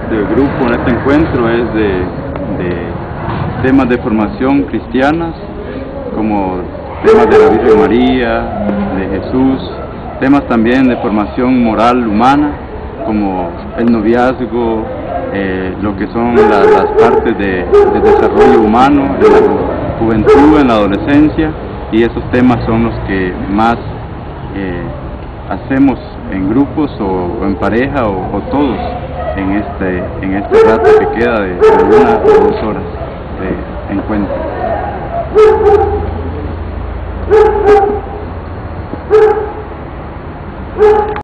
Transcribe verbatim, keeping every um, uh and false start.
del grupo en este encuentro es de, de temas de formación cristianas, como temas de la Virgen María, de Jesús, temas también de formación moral humana, como el noviazgo, eh, lo que son la, las partes de, de desarrollo humano, en la juventud, en la adolescencia, y esos temas son los que más eh, hacemos en grupos o, o en pareja o, o todos en este, en este rato que queda de, de una o dos horas de encuentro.